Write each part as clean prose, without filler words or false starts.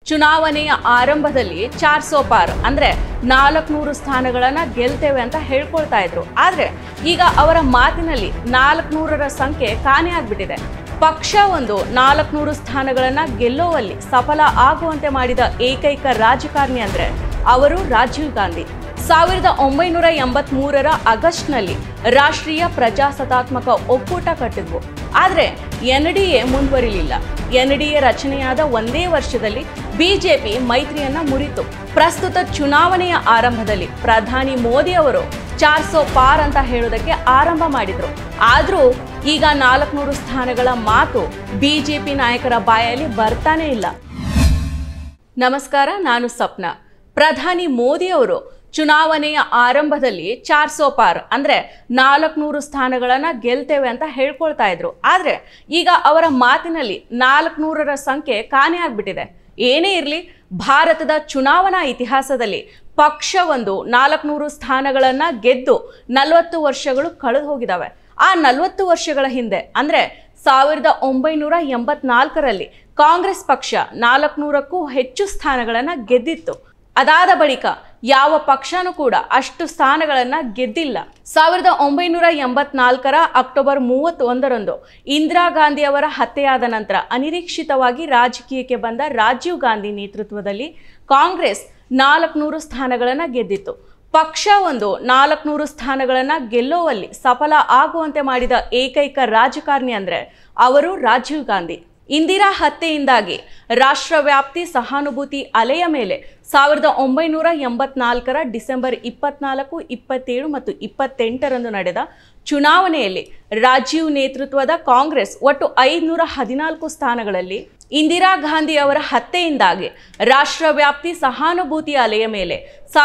ಚುನಾವಣೆಯ ಆರಂಭದಲ್ಲಿ 400 ಪಾರ್ ಅಂದ್ರೆ 400 ಸ್ಥಾನಗಳನ್ನ ಗೆಲ್ತೇವೆ ಅಂತ ಹೇಳ್ಕೊಳ್ತಾ ಇದ್ರು. ಆದ್ರೆ ಈಗ ಅವರ ಮಾತಿನಲ್ಲಿ 400ರ ಸಂಖ್ಯೆ ಕಾಣೆ ಆಗ್ಬಿಟ್ಟಿದೆ. ಪಕ್ಷ ಒಂದು 400 ಸ್ಥಾನಗಳನ್ನ ಗೆಲ್ಲುವಲ್ಲಿ ಸಫಲ ಆಗುವಂತೆ ಮಾಡಿದ ಏಕೈಕ ರಾಜಕಾರಣಿ ಅಂದ್ರೆ ಅವರು ರಾಜೀವ್ ಗಾಂಧಿ. 1983ರ ಆಗಸ್ಟ್ನಲ್ಲಿ ರಾಷ್ಟ್ರೀಯ ಪ್ರಜಾಸತ್ತಾತ್ಮಕ ಒಕ್ಕೂಟ ಕಟ್ಟಿದ್ವು. ಆದರೆ NDA ಮುಂದುವರಿಲಿಲ್ಲ. NDA ರಚನೆಯಾದ ಒಂದೇ ವರ್ಷದಲ್ಲಿ ಬಿಜೆಪಿ ಮೈತ್ರಿಯನ್ನ ಮುರಿತು. ಪ್ರಸ್ತುತ ಚುನಾವಣೆಯ ಆರಂಭದಲ್ಲಿ ಪ್ರಧಾನಿ ಮೋದಿ ಅವರು 400 ಪಾರ್ ಅಂತ ಹೇಳೋದಕ್ಕೆ ಆರಂಭ ಮಾಡಿದ್ರು. ಆದ್ರೂ ಈಗ 400 ಸ್ಥಾನಗಳ ಮಾತು ಬಿಜೆಪಿ ನಾಯಕರ ಬಾಯಲ್ಲಿ ಬರ್ತಾನೆ ಇಲ್ಲ. ನಮಸ್ಕಾರ, ನಾನು ಸಪ್ನಾ. ಪ್ರಧಾನಿ ಮೋದಿ ಅವರು ಚುನಾವಣೆಯ ಆರಂಭದಲ್ಲಿ 400 ಪಾರ್ ಅಂದ್ರೆ 400 ಸ್ಥಾನಗಳನ್ನ ಗೆಲ್ತೇವೆ ಅಂತ ಹೇಳ್ಕೊಳ್ತಾ ಇದ್ರು. ಆದ್ರೆ ಈಗ ಅವರ ಮಾತಿನಲ್ಲಿ 400ರ ಸಂಖ್ಯೆ ಕಾಣೆ ಆಗ್ಬಿಟ್ಟಿದೆ. ಏನೇ ಇರಲಿ, ಭಾರತದ ಚುನಾವಣಾ ಇತಿಹಾಸದಲ್ಲಿ ಪಕ್ಷ ಒಂದು 400 ಸ್ಥಾನಗಳನ್ನ ಗೆದ್ದು 40 ವರ್ಷಗಳು ಕಳೆದು ಹೋಗಿದಾವೆ. ಆ 40 ವರ್ಷಗಳ ಹಿಂದೆ ಅಂದ್ರೆ 1984ರಲ್ಲಿ ಕಾಂಗ್ರೆಸ್ ಪಕ್ಷ 400ಕ್ಕೂ ಹೆಚ್ಚು ಸ್ಥಾನಗಳನ್ನ ಗೆದ್ದಿತ್ತು. ಅದಾದ ಬಳಿಕ ಯಾವ ಪಕ್ಷನೂ ಕೂಡ ಅಷ್ಟು ಸ್ಥಾನಗಳನ್ನ ಗೆದ್ದಿಲ್ಲ. 1984ರ ಅಕ್ಟೋಬರ್ 31ರಂದು ಇಂದಿರಾ ಗಾಂಧಿ ಅವರ ಹತ್ಯೆಯಾದ ನಂತರ ಅನಿರೀಕ್ಷಿತವಾಗಿ ರಾಜಕೀಯಕ್ಕೆ ಬಂದ ರಾಜೀವ್ ಗಾಂಧಿ ನೇತೃತ್ವದಲ್ಲಿ ಕಾಂಗ್ರೆಸ್ 400 ಸ್ಥಾನಗಳನ್ನ ಗೆದ್ದಿತ್ತು. ಪಕ್ಷ ಒಂದು 400 ಸ್ಥಾನಗಳನ್ನ ಗೆಲ್ಲುವಲ್ಲಿ ಸಫಲ ಆಗುವಂತೆ ಮಾಡಿದ ಏಕೈಕ ರಾಜಕಾರಣಿ ಅಂದ್ರೆ ಅವರು ರಾಜೀವ್ ಗಾಂಧಿ. ಇಂದಿರಾ ಹತ್ಯೆಯಿಂದಾಗಿ ರಾಷ್ಟ್ರವ್ಯಾಪ್ತಿ ಸಹಾನುಭೂತಿ ಅಲೆಯ ಮೇಲೆ 1984ರ ಡಿಸೆಂಬರ್ 24, 27 ಮತ್ತು 28ರಂದು ನಡೆದ ಚುನಾವಣೆಯಲ್ಲಿ ರಾಜೀವ್ ನೇತೃತ್ವದ ಕಾಂಗ್ರೆಸ್ ಒಟ್ಟು 514 ಸ್ಥಾನಗಳಲ್ಲಿ, ಇಂದಿರಾ ಗಾಂಧಿ ಅವರ ಹತ್ಯೆಯಿಂದಾಗಿ ರಾಷ್ಟ್ರವ್ಯಾಪ್ತಿ ಸಹಾನುಭೂತಿ ಅಲೆಯ ಮೇಲೆ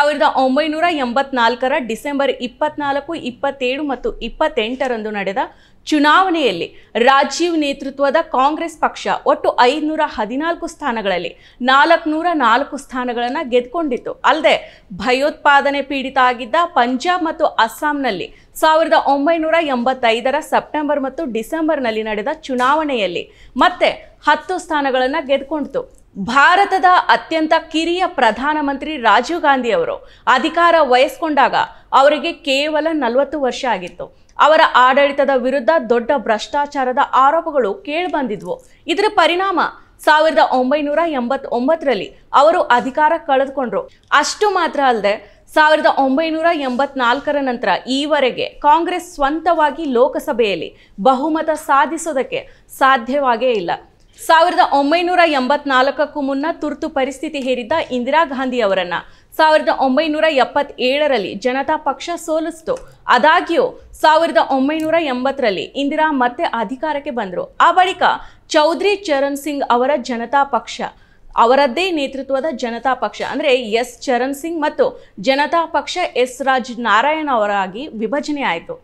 1984ರ ಡಿಸೆಂಬರ್ 24, 27 ಮತ್ತು 28ರಂದು ನಡೆದ ಚುನಾವಣೆಯಲ್ಲಿ ರಾಜೀವ್ ನೇತೃತ್ವದ ಕಾಂಗ್ರೆಸ್ ಪಕ್ಷ ಒಟ್ಟು 514 ಸ್ಥಾನಗಳಲ್ಲಿ 404 ಸ್ಥಾನಗಳನ್ನು ಗೆದ್ದುಕೊಂಡಿತ್ತು. ಅಲ್ಲದೆ ಭಯೋತ್ಪಾದನೆ ಪೀಡಿತ ಆಗಿದ್ದ ಪಂಜಾಬ್ ಮತ್ತು ಅಸ್ಸಾಂನಲ್ಲಿ 1985ರ ಸೆಪ್ಟೆಂಬರ್ ಮತ್ತು ಡಿಸೆಂಬರ್ನಲ್ಲಿ ನಡೆದ ಚುನಾವಣೆಯಲ್ಲಿ ಮತ್ತೆ 10 ಸ್ಥಾನಗಳನ್ನು ಗೆದ್ದುಕೊಂಡಿತು. ಭಾರತದ ಅತ್ಯಂತ ಕಿರಿಯ ಪ್ರಧಾನಮಂತ್ರಿ ರಾಜೀವ್ ಗಾಂಧಿ ಅವರು ಅಧಿಕಾರ ವಹಿಸಿಕೊಂಡಾಗ ಅವರಿಗೆ ಕೇವಲ 40 ವರ್ಷ ಆಗಿತ್ತು. ಅವರ ಆಡಳಿತದ ವಿರುದ್ಧ ದೊಡ್ಡ ಭ್ರಷ್ಟಾಚಾರದ ಆರೋಪಗಳು ಕೇಳಿಬಂದಿದ್ವು. ಇದರ ಪರಿಣಾಮ 1989ರಲ್ಲಿ ಅವರು ಅಧಿಕಾರ ಕಳೆದುಕೊಂಡ್ರು. ಅಷ್ಟು ಮಾತ್ರ ಅಲ್ಲದೆ 1984ರ ನಂತರ ಈವರೆಗೆ ಕಾಂಗ್ರೆಸ್ ಸ್ವಂತವಾಗಿ ಲೋಕಸಭೆಯಲ್ಲಿ ಬಹುಮತ ಸಾಧಿಸೋದಕ್ಕೆ ಸಾಧ್ಯವಾಗೇ ಇಲ್ಲ. 1984ಕ್ಕೂ ಮುನ್ನ ತುರ್ತು ಪರಿಸ್ಥಿತಿ ಹೇರಿದ್ದ ಇಂದಿರಾ ಗಾಂಧಿ ಅವರನ್ನ 1977ರಲ್ಲಿ ಜನತಾ ಪಕ್ಷ ಸೋಲಿಸಿತು. ಆದಾಗ್ಯೂ 1980ರಲ್ಲಿ ಇಂದಿರಾ ಮತ್ತೆ ಅಧಿಕಾರಕ್ಕೆ ಬಂದರು. ಆ ಬಳಿಕ ಚೌಧರಿ ಚರಣ್ ಸಿಂಗ್ ಅವರ ಜನತಾ ಪಕ್ಷ, ಅವರದ್ದೇ ನೇತೃತ್ವದ ಜನತಾ ಪಕ್ಷ ಅಂದರೆ ಎಸ್ ಚರಣ್ ಸಿಂಗ್ ಮತ್ತು ಜನತಾ ಪಕ್ಷ ಎಸ್ ರಾಜ್ ನಾರಾಯಣ್ ಅವರಾಗಿ ವಿಭಜನೆ ಆಯಿತು.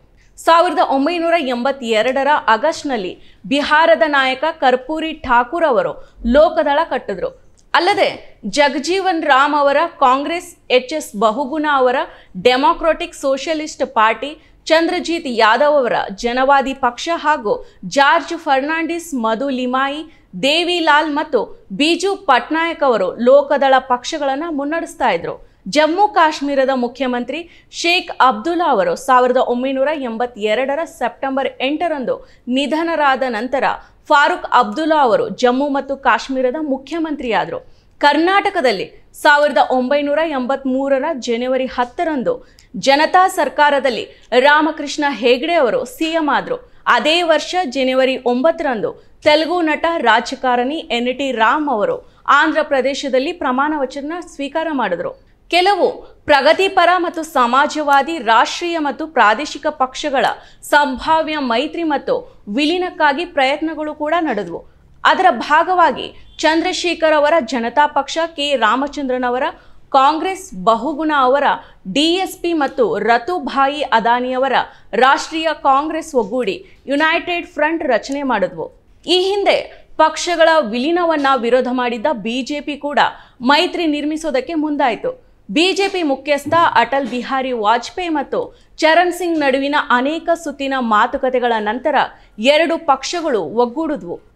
1982ರ ಆಗಸ್ಟ್ನಲ್ಲಿ ಬಿಹಾರದ ನಾಯಕ ಕರ್ಪೂರಿ ಠಾಕೂರ್ ಅವರು ಲೋಕದಳ ಕಟ್ಟಿದ್ರು. ಅಲ್ಲದೆ ಜಗಜೀವನ್ ರಾಮ್ ಅವರ ಕಾಂಗ್ರೆಸ್, HS ಬಹುಗುಣ ಅವರ democratic socialist party, Chandrajit Yadav ಅವರ ಜನವಾದಿ ಪಕ್ಷ ಹಾಗೂ ಜಾರ್ಜ್ ಫರ್ನಾಂಡಿಸ್, ಮಧು ಲಿಮಾಯಿ, ದೇವಿಲಾಲ್ ಮತ್ತು ಬಿಜು ಪಟ್ನಾಯಕ್ ಅವರು ಲೋಕದಳ ಪಕ್ಷಗಳನ್ನು ಮುನ್ನಡೆಸ್ತಾ ಇದ್ರು. ಜಮ್ಮು ಕಾಶ್ಮೀರದ ಮುಖ್ಯಮಂತ್ರಿ ಶೇಖ್ ಅಬ್ದುಲ್ಲಾ ಅವರು 1982ರ ಸೆಪ್ಟೆಂಬರ್ 8ರಂದು ನಿಧನರಾದ ನಂತರ ಫಾರೂಕ್ ಅಬ್ದುಲ್ಲಾ ಅವರು ಜಮ್ಮು ಮತ್ತು ಕಾಶ್ಮೀರದ ಮುಖ್ಯಮಂತ್ರಿಯಾದರು. ಕರ್ನಾಟಕದಲ್ಲಿ 1983ರ ಜನವರಿ 10ರಂದು ಜನತಾ ಸರ್ಕಾರದಲ್ಲಿ ರಾಮಕೃಷ್ಣ ಹೆಗಡೆ ಅವರು CM ಆದರು. ಅದೇ ವರ್ಷ ಜನವರಿ 9ರಂದು ತೆಲುಗು ನಟ ರಾಜಕಾರಣಿ NT ರಾಮ್ ಅವರು ಆಂಧ್ರ ಪ್ರದೇಶದಲ್ಲಿ ಪ್ರಮಾಣ ವಚನ ಸ್ವೀಕಾರ ಮಾಡಿದರು. ಕೆಲವು ಪ್ರಗತಿಪರ ಮತ್ತು ಸಮಾಜವಾದಿ ರಾಷ್ಟ್ರೀಯ ಮತ್ತು ಪ್ರಾದೇಶಿಕ ಪಕ್ಷಗಳ ಸಂಭಾವ್ಯ ಮೈತ್ರಿ ಮತ್ತು ವಿಲೀನಕ್ಕಾಗಿ ಪ್ರಯತ್ನಗಳು ಕೂಡ ನಡೆದವು. ಅದರ ಭಾಗವಾಗಿ ಚಂದ್ರಶೇಖರ್ ಅವರ ಜನತಾ ಪಕ್ಷ, ಕೆ ರಾಮಚಂದ್ರನ್ ಅವರ ಕಾಂಗ್ರೆಸ್, ಬಹುಗುಣ ಅವರ DSP ಮತ್ತು ರತುಭಾಯಿ ಅದಾನಿಯವರ ರಾಷ್ಟ್ರೀಯ ಕಾಂಗ್ರೆಸ್ ಒಗ್ಗೂಡಿ ಯುನೈಟೆಡ್ ಫ್ರಂಟ್ ರಚನೆ ಮಾಡಿದ್ವು. ಈ ಹಿಂದೆ ಪಕ್ಷಗಳ ವಿಲೀನವನ್ನ ವಿರೋಧ ಮಾಡಿದ್ದ ಬಿಜೆಪಿ ಕೂಡ ಮೈತ್ರಿ ನಿರ್ಮಿಸೋದಕ್ಕೆ ಮುಂದಾಯಿತು. ಬಿಜೆಪಿ ಮುಖ್ಯಸ್ಥ ಅಟಲ್ ಬಿಹಾರಿ ವಾಜಪೇಯಿ ಮತ್ತು ಚರಣ್ ಸಿಂಗ್ ನಡುವಿನ ಅನೇಕ ಸುತ್ತಿನ ಮಾತುಕತೆಗಳ ನಂತರ ಎರಡು ಪಕ್ಷಗಳು ಒಗ್ಗೂಡಿದ್ವು.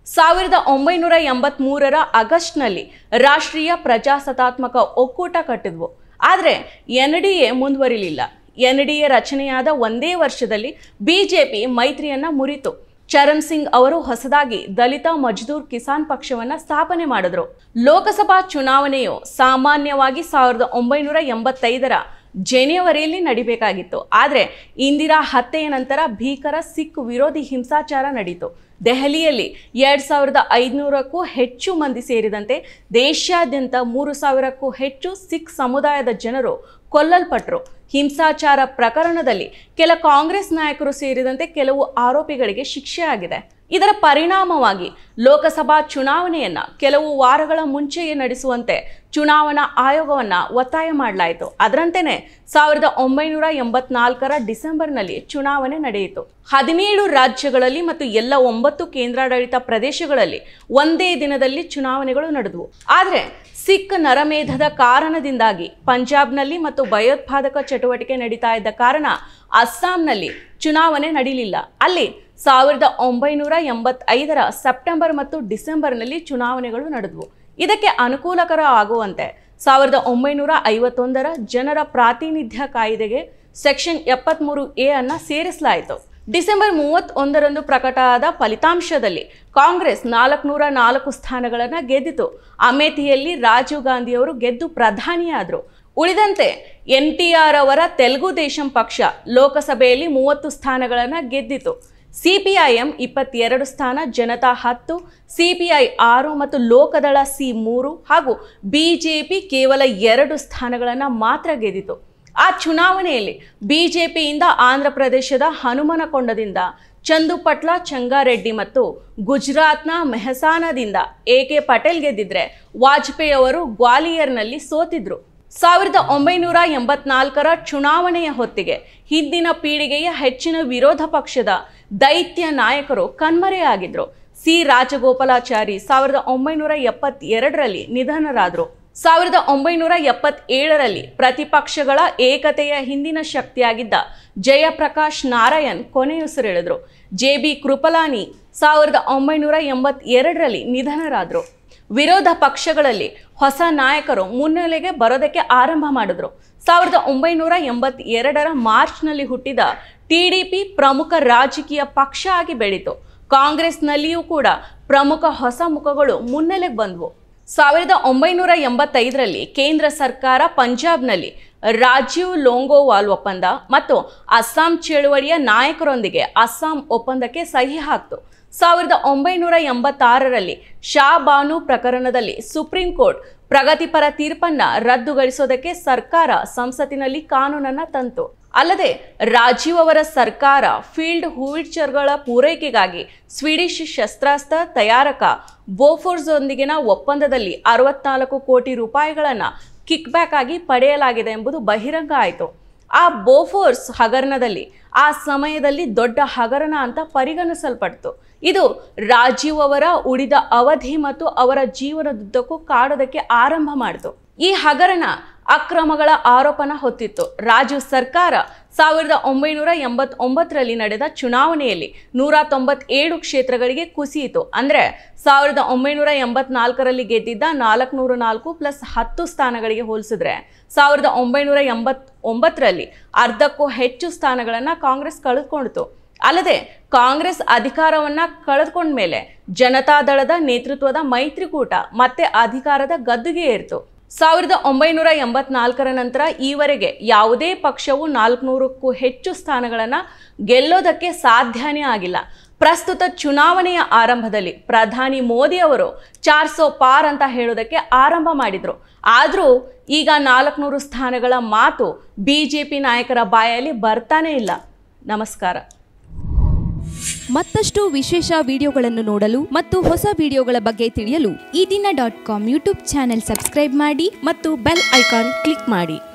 1983ರ ಆಗಸ್ಟ್ನಲ್ಲಿ ರಾಷ್ಟ್ರೀಯ ಪ್ರಜಾಸತ್ತಾತ್ಮಕ ಒಕ್ಕೂಟ ಕಟ್ಟಿದ್ವು. ಆದರೆ NDA ಮುಂದುವರಿಲಿಲ್ಲ. NDA ರಚನೆಯಾದ ಒಂದೇ ವರ್ಷದಲ್ಲಿ ಬಿಜೆಪಿ ಮೈತ್ರಿಯನ್ನ ಮುರಿತು. ಚರಣ್ ಸಿಂಗ್ ಅವರು ಹೊಸದಾಗಿ ದಲಿತ ಮಜ್ದೂರ್ ಕಿಸಾನ್ ಪಕ್ಷವನ್ನ ಸ್ಥಾಪನೆ ಮಾಡಿದ್ರು. ಲೋಕಸಭಾ ಚುನಾವಣೆಯು ಸಾಮಾನ್ಯವಾಗಿ 1985ರ ಜನವರಿಯಲ್ಲಿ ನಡಿಬೇಕಾಗಿತ್ತು. ಆದರೆ ಇಂದಿರಾ ಹತ್ಯೆಯ ನಂತರ ಭೀಕರ ಸಿಖ್ ವಿರೋಧಿ ಹಿಂಸಾಚಾರ ನಡೆಯಿತು. ದೆಹಲಿಯಲ್ಲಿ 2500ಕ್ಕೂ ಹೆಚ್ಚು ಮಂದಿ ಸೇರಿದಂತೆ ದೇಶಾದ್ಯಂತ 3000ಕ್ಕೂ ಹೆಚ್ಚು ಸಿಖ್ ಸಮುದಾಯದ ಜನರು ಕೊಲ್ಲಲ್ಪಟ್ಟರು. ಹಿಂಸಾಚಾರ ಪ್ರಕರಣದಲ್ಲಿ ಕೆಲ ಕಾಂಗ್ರೆಸ್ ನಾಯಕರು ಸೇರಿದಂತೆ ಕೆಲವು ಆರೋಪಿಗಳಿಗೆ ಶಿಕ್ಷೆ ಆಗಿದೆ. ಇದರ ಪರಿಣಾಮವಾಗಿ ಲೋಕಸಭಾ ಚುನಾವಣೆಯನ್ನ ಕೆಲವು ವಾರಗಳ ಮುಂಚೆಯೇ ನಡೆಸುವಂತೆ ಚುನಾವಣಾ ಆಯೋಗವನ್ನ ಒತ್ತಾಯ ಮಾಡಲಾಯಿತು. ಅದರಂತೆಯೇ 1984ರ ಡಿಸೆಂಬರ್ನಲ್ಲಿ ಚುನಾವಣೆ ನಡೆಯಿತು. 17 ರಾಜ್ಯಗಳಲ್ಲಿ ಮತ್ತು ಎಲ್ಲ 9 ಕೇಂದ್ರಾಡಳಿತ ಪ್ರದೇಶಗಳಲ್ಲಿ ಒಂದೇ ದಿನದಲ್ಲಿ ಚುನಾವಣೆಗಳು ನಡೆದವು. ಆದರೆ ಸಿಖ್ ನರಮೇಧದ ಕಾರಣದಿಂದಾಗಿ ಪಂಜಾಬ್ನಲ್ಲಿ ಮತ್ತು ಭಯೋತ್ಪಾದಕ ಚಟುವಟಿಕೆ ನಡೀತಾ ಇದ್ದ ಕಾರಣ ಅಸ್ಸಾಂನಲ್ಲಿ ಚುನಾವಣೆ ನಡೆಯಲಿಲ್ಲ. ಅಲ್ಲಿ 1985ರ ಸೆಪ್ಟೆಂಬರ್ ಮತ್ತು ಡಿಸೆಂಬರ್ನಲ್ಲಿ ಚುನಾವಣೆಗಳು ನಡೆದವು. ಇದಕ್ಕೆ ಅನುಕೂಲಕರ ಆಗುವಂತೆ 1951ರ ಜನರ ಪ್ರಾತಿನಿಧ್ಯ ಕಾಯ್ದೆಗೆ ಸೆಕ್ಷನ್ 73A ಅನ್ನ ಸೇರಿಸಲಾಯಿತು. ಡಿಸೆಂಬರ್ 31ರಂದು ಪ್ರಕಟ ಆದ ಫಲಿತಾಂಶದಲ್ಲಿ ಕಾಂಗ್ರೆಸ್ 404 ಸ್ಥಾನಗಳನ್ನು ಗೆದ್ದಿತು. ಅಮೇಥಿಯಲ್ಲಿ ರಾಜೀವ್ ಗಾಂಧಿಯವರು ಗೆದ್ದು ಪ್ರಧಾನಿಯಾದರು. ಉಳಿದಂತೆ NTR ಅವರ ತೆಲುಗು ದೇಶಂ ಪಕ್ಷ ಲೋಕಸಭೆಯಲ್ಲಿ 30 ಸ್ಥಾನಗಳನ್ನು ಗೆದ್ದಿತು. CPIM 22 ಸ್ಥಾನ, ಜನತಾ 10, CPI 6 ಮತ್ತು ಲೋಕದಳ C 3 ಹಾಗೂ ಬಿಜೆಪಿ ಕೇವಲ 2 ಸ್ಥಾನಗಳನ್ನು ಮಾತ್ರ ಗೆದ್ದಿತು. ಆ ಚುನಾವಣೆಯಲ್ಲಿ ಬಿಜೆಪಿಯಿಂದ ಆಂಧ್ರ ಪ್ರದೇಶದ ಹನುಮನಕೊಂಡದಿಂದ ಚಂದುಪಟ್ಲ ಚಂಗಾರೆಡ್ಡಿ ಮತ್ತು ಗುಜರಾತ್ನ ಮೆಹಸಾನದಿಂದ AK ಪಟೇಲ್ ಗೆದ್ದಿದ್ರೆ ವಾಜಪೇಯಿ ಅವರು ಗ್ವಾಲಿಯರ್ನಲ್ಲಿ ಸೋತಿದ್ರು. 1984ರ ಚುನಾವಣೆಯ ಹೊತ್ತಿಗೆ ಹಿಂದಿನ ಪೀಳಿಗೆಯ ಹೆಚ್ಚಿನ ವಿರೋಧ ಪಕ್ಷದ ದೈತ್ಯ ನಾಯಕರು ಕಣ್ಮರೆಯಾಗಿದ್ರು. C ರಾಜಗೋಪಾಲಾಚಾರಿ 1972ರಲ್ಲಿ ನಿಧನರಾದರು. 1977ರಲ್ಲಿ ಪ್ರತಿಪಕ್ಷಗಳ ಏಕತೆಯ ಹಿಂದಿನ ಶಕ್ತಿಯಾಗಿದ್ದ ಜಯಪ್ರಕಾಶ್ ನಾರಾಯಣ್ ಕೊನೆಯುಸಿರೆಳೆದರು. JB ಕೃಪಲಾನಿ 1982ರಲ್ಲಿ ನಿಧನರಾದರು. ವಿರೋಧ ಪಕ್ಷಗಳಲ್ಲಿ ಹೊಸ ನಾಯಕರು ಮುನ್ನೆಲೆಗೆ ಬರೋದಕ್ಕೆ ಆರಂಭ ಮಾಡಿದ್ರು. 1982ರ ಮಾರ್ಚ್ನಲ್ಲಿ ಹುಟ್ಟಿದ TDP ಪ್ರಮುಖ ರಾಜಕೀಯ ಪಕ್ಷ ಆಗಿ ಬೆಳೀತು. ಕಾಂಗ್ರೆಸ್ನಲ್ಲಿಯೂ ಕೂಡ ಪ್ರಮುಖ ಹೊಸ ಮುಖಗಳು ಮುನ್ನೆಲೆಗೆ ಬಂದವು. 1985ರಲ್ಲಿ ಕೇಂದ್ರ ಸರ್ಕಾರ ಪಂಜಾಬ್ನಲ್ಲಿ ರಾಜೀವ್ ಲೋಂಗೋವಾಲ್ ಒಪ್ಪಂದ ಮತ್ತು ಅಸ್ಸಾಂ ಚಳುವಳಿಯ ನಾಯಕರೊಂದಿಗೆ ಅಸ್ಸಾಂ ಒಪ್ಪಂದಕ್ಕೆ ಸಹಿ ಹಾಕಿತು. 1986ರಲ್ಲಿ ಶಾ ಬಾನು ಪ್ರಕರಣದಲ್ಲಿ ಸುಪ್ರೀಂ ಕೋರ್ಟ್ ಪ್ರಗತಿಪರ ತೀರ್ಪನ್ನ ರದ್ದುಗೊಳಿಸೋದಕ್ಕೆ ಸರ್ಕಾರ ಸಂಸತ್ತಿನಲ್ಲಿ ಕಾನೂನನ್ನ ತಂತು. ಅಲ್ಲದೆ ರಾಜೀವ್ ಅವರ ಸರ್ಕಾರ ಫೀಲ್ಡ್ ಹೂವಿಟ್ಜರ್ಗಳ ಪೂರೈಕೆಗಾಗಿ ಸ್ವೀಡಿಷ್ ಶಸ್ತ್ರಾಸ್ತ್ರ ತಯಾರಕ ಬೋಫೋರ್ಸ್ ಒಂದಿಗಿನ ಒಪ್ಪಂದದಲ್ಲಿ 64 ಕೋಟಿ ರೂಪಾಯಿಗಳನ್ನು ಕಿಕ್ ಬ್ಯಾಕ್ ಆಗಿ ಪಡೆಯಲಾಗಿದೆ ಎಂಬುದು ಬಹಿರಂಗ ಆಯಿತು. ಆ ಬೋಫೋರ್ಸ್ ಹಗರಣದಲ್ಲಿ ಆ ಸಮಯದಲ್ಲಿ ದೊಡ್ಡ ಹಗರಣ ಅಂತ ಪರಿಗಣಿಸಲ್ಪಡ್ತು. ಇದು ರಾಜೀವ್ ಅವರ ಉಳಿದ ಅವಧಿ ಮತ್ತು ಅವರ ಜೀವನದುದ್ದಕ್ಕೂ ಕಾಡೋದಕ್ಕೆ ಆರಂಭ ಮಾಡಿತು. ಈ ಹಗರಣ ಅಕ್ರಮಗಳ ಆರೋಪನ ಹೊತ್ತಿತ್ತು. ರಾಜೀವ್ ಸರ್ಕಾರ 1989ರಲ್ಲಿ ನಡೆದ ಚುನಾವಣೆಯಲ್ಲಿ 197 ಕ್ಷೇತ್ರಗಳಿಗೆ ಕುಸಿಯಿತು. ಅಂದರೆ 1984ರಲ್ಲಿ ಗೆದ್ದಿದ್ದ 404 ಪ್ಲಸ್ 10 ಸ್ಥಾನಗಳಿಗೆ ಹೋಲಿಸಿದ್ರೆ 1989ರಲ್ಲಿ ಅರ್ಧಕ್ಕೂ ಹೆಚ್ಚು ಸ್ಥಾನಗಳನ್ನು ಕಾಂಗ್ರೆಸ್ ಕಳೆದುಕೊಂಡಿತು. ಅಲ್ಲದೆ ಕಾಂಗ್ರೆಸ್ ಅಧಿಕಾರವನ್ನ ಕಳೆದುಕೊಂಡ ಮೇಲೆ ಜನತಾದಳದ ನೇತೃತ್ವದ ಮೈತ್ರಿಕೂಟ ಮತ್ತೆ ಅಧಿಕಾರದ ಗದ್ದುಗೆ ಏರಿತು. 1984ರ ನಂತರ ಈವರೆಗೆ ಯಾವುದೇ ಪಕ್ಷವು 400ಕ್ಕೂ ಹೆಚ್ಚು ಸ್ಥಾನಗಳನ್ನು ಗೆಲ್ಲೋದಕ್ಕೆ ಸಾಧ್ಯನೇ ಆಗಿಲ್ಲ. ಪ್ರಸ್ತುತ ಚುನಾವಣೆಯ ಆರಂಭದಲ್ಲಿ ಪ್ರಧಾನಿ ಮೋದಿ ಅವರು 400 ಪಾರ್ ಅಂತ ಹೇಳೋದಕ್ಕೆ ಆರಂಭ ಮಾಡಿದ್ರು. ಆದರೂ ಈಗ 400 ಸ್ಥಾನಗಳ ಮಾತು ಬಿಜೆಪಿ ನಾಯಕರ ಬಾಯಲ್ಲಿ ಬರ್ತಾನೆ ಇಲ್ಲ. ನಮಸ್ಕಾರ. ಮತ್ತಷ್ಟು ವಿಶೇಷ ವಿಡಿಯೋಗಳನ್ನು ನೋಡಲು ಮತ್ತು ಹೊಸ ವಿಡಿಯೋಗಳ ಬಗ್ಗೆ ತಿಳಿಯಲು eDina.com ಯೂಟ್ಯೂಬ್ ಚಾನೆಲ್ ಸಬ್ಸ್ಕ್ರೈಬ್ ಮಾಡಿ ಮತ್ತು ಬೆಲ್ ಐಕಾನ್ ಕ್ಲಿಕ್ ಮಾಡಿ.